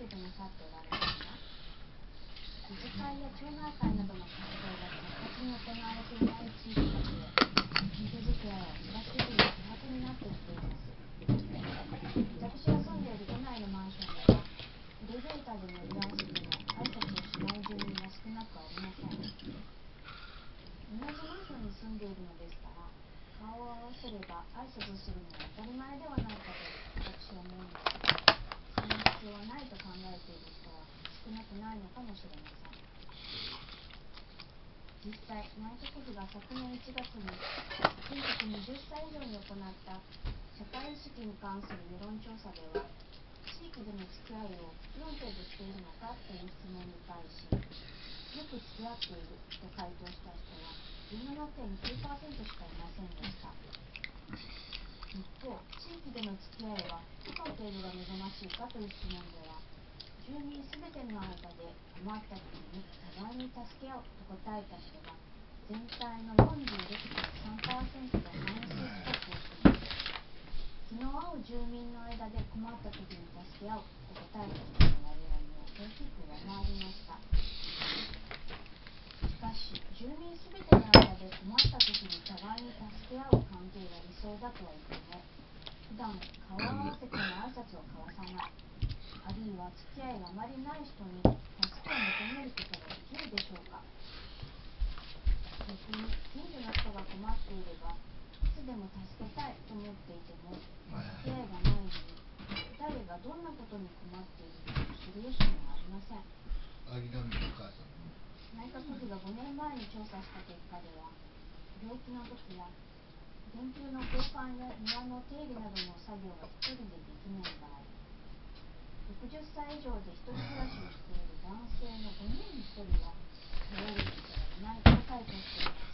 でなさっておられますか？自治会や町内会などの活動が活発に行われていない地域だけ水づくりや地下水が希薄になってきています。私が住んでいる都内のマンションでは、エレベーターで乗り合わせても挨拶をしない住民が少なくありません。同じマンションに住んでいるのですから、顔を合わせれば挨拶するのは当たり前ではないかと私は思うのですが、その必要はないと考えている人は少なくないのかもしれません。実際、内閣府が昨年1月に全国20歳以上に行った社会意識に関する世論調査では、地域での付き合いをどの程度しているのかという質問に対し、よく付き合っていると回答した人は 17.9% しかいませんでした。一方、地域での付き合いはどの程度が望ましいかという質問では、住民すべての間で困った時に互いに助け合うと答えた人が全体の 46.3% と半数近くを占めます。気の合う住民の間で困った時に助け合うと答えた人の割合も大きく上回りました。しかし、住民すべての間で困った時に互いに助け合う関係が理想だとは言っても、普段顔を合わせても挨拶を交わさない、あるいは付き合いがあまりない人に助けを求めることができるでしょうか。逆に近所の人が困っていれば、いつでも助けたいと思っていても、助け合いがないのに、誰がどんなことに困っているか知る由もありません。内閣府が5年前に調査した結果では、病気の時や電球の交換や庭の手入れなどの作業が一人でできない場合、60歳以上で一人暮らしをしている男性の5人に1人は頼れる人がいないと回答しています。